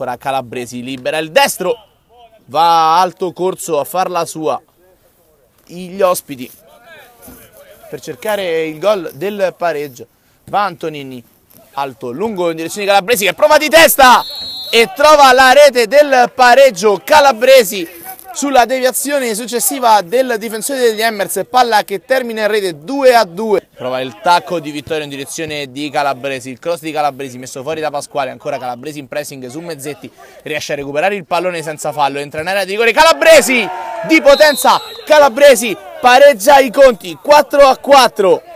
ancora Calabresi, libera il destro, va alto corso a farla sua gli ospiti per cercare il gol del pareggio. Va Antonini, alto, lungo in direzione di Calabresi che prova di testa e trova la rete del pareggio. Calabresi sulla deviazione successiva del difensore degli Hammers, palla che termina in rete 2-2. Prova il tacco di Vittorio in direzione di Calabresi, il cross di Calabresi messo fuori da Pasquale, ancora Calabresi in pressing su Mezzetti, riesce a recuperare il pallone senza fallo, entra in area di rigore, Calabresi di potenza, Calabresi pareggia i conti 4-4.